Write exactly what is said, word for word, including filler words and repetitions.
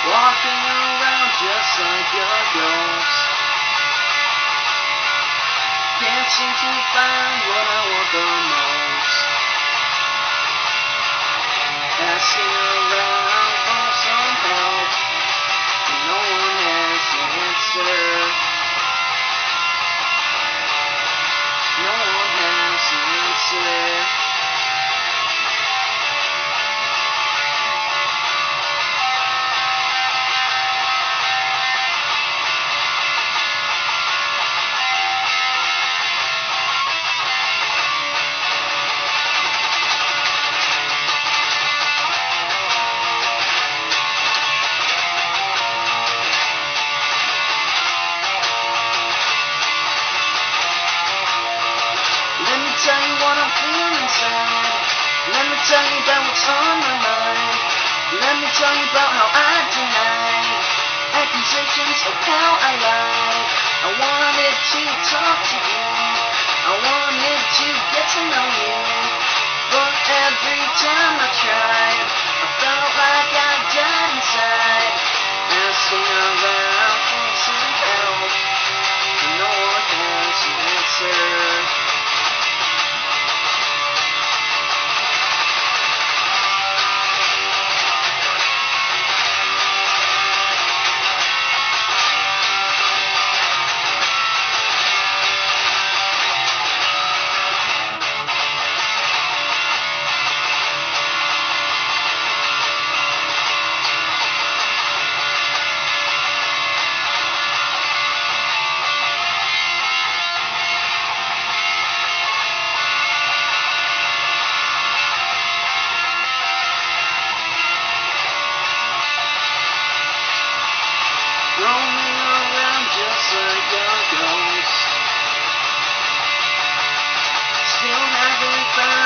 walking around just like a ghost. Can't seem to find what I want the most. Asking around for some help, and no one has the answer. No one has the answer. Let me tell you what I'm feeling inside. Let me tell you about what's on my mind. Let me tell you about how I denied accusations of how I lied. I wanted to talk to you. I wanted to get to know you. But every time I tried, I felt like I died inside. Asking around for some help, and no one has an answer. Roaming around just like a ghost. Still haven't found